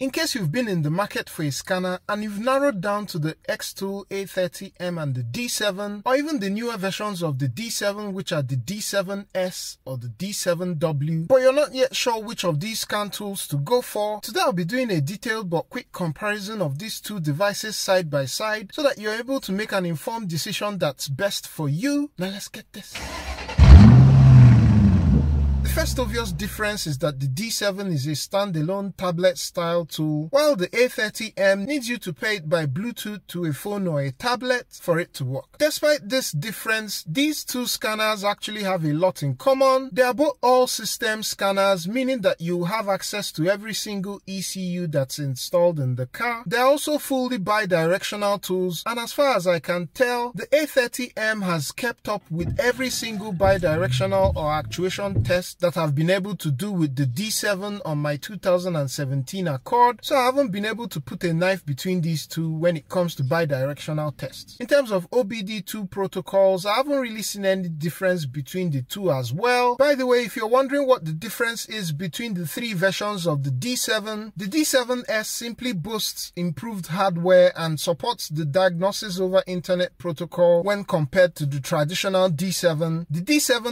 In case you've been in the market for a scanner and you've narrowed down to the XTOOL A30M and the D7, or even the newer versions of the D7 which are the D7S or the D7W, but you're not yet sure which of these scan tools to go for, today I'll be doing a detailed but quick comparison of these two devices side by side so that you're able to make an informed decision that's best for you. Now let's get this. The first obvious difference is that the D7 is a standalone tablet style tool, while the A30M needs you to pair it by Bluetooth to a phone or a tablet for it to work. Despite this difference, these two scanners actually have a lot in common. They are both all-system scanners, meaning that you have access to every single ECU that's installed in the car. They are also fully bi-directional tools, and as far as I can tell, the A30M has kept up with every single bi-directional or actuation test that I've been able to do with the D7 on my 2017 Accord, so I haven't been able to put a knife between these two when it comes to bi-directional tests. In terms of OBD2 protocols, I haven't really seen any difference between the two as well. By the way, if you're wondering what the difference is between the three versions of the D7S simply boasts improved hardware and supports the diagnosis over internet protocol when compared to the traditional D7. The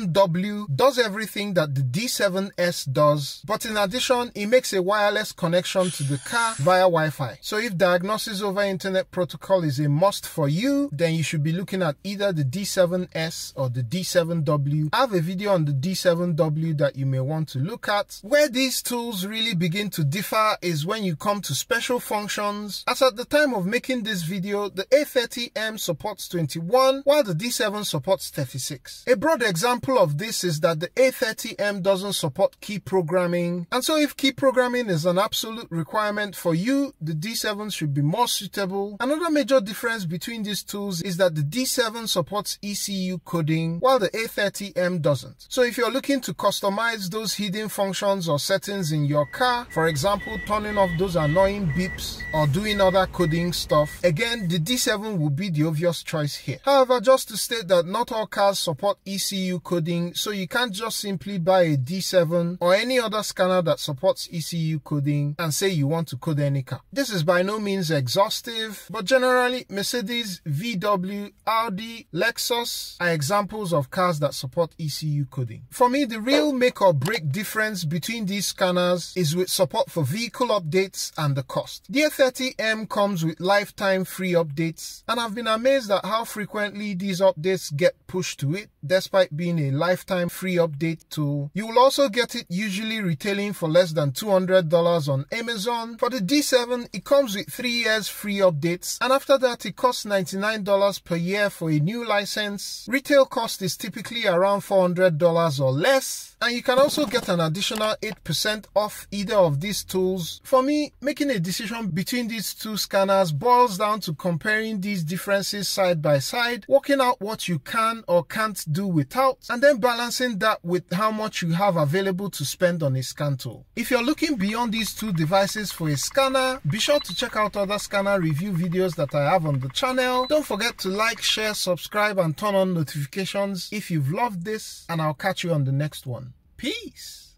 D7W does everything that the D7S does, but in addition, it makes a wireless connection to the car via Wi-Fi. So if diagnosis over internet protocol is a must for you, then you should be looking at either the D7S or the D7W. I have a video on the D7W that you may want to look at. Where these tools really begin to differ is when you come to special functions. As at the time of making this video, the A30M supports 21, while the D7 supports 36. A broad example of this is that the A30M doesn't support key programming, and so if key programming is an absolute requirement for you, the D7 should be more suitable. Another major difference between these tools is that the D7 supports ECU coding while the A30M doesn't. So if you're looking to customize those hidden functions or settings in your car, for example turning off those annoying beeps or doing other coding stuff, again the D7 will be the obvious choice here. However, just to state that not all cars support ECU coding, so you can't just simply buy a D7 or any other scanner that supports ECU coding and say you want to code any car. This is by no means exhaustive, but generally Mercedes, VW, Audi, Lexus are examples of cars that support ECU coding. For me, the real make or break difference between these scanners is with support for vehicle updates and the cost. The A30M comes with lifetime free updates, and I've been amazed at how frequently these updates get pushed to it despite being a lifetime free update tool. You will also get it usually retailing for less than $200 on Amazon. For the D7, it comes with 3 years free updates, and after that it costs $99 per year for a new license. Retail cost is typically around $400 or less, and you can also get an additional 8% off either of these tools. For me, making a decision between these two scanners boils down to comparing these differences side by side, working out what you can or can't do without, and then balancing that with how much you have available to spend on a scan tool. If you're looking beyond these two devices for a scanner, be sure to check out other scanner review videos that I have on the channel. Don't forget to like, share, subscribe, and turn on notifications if you've loved this, and I'll catch you on the next one. Peace!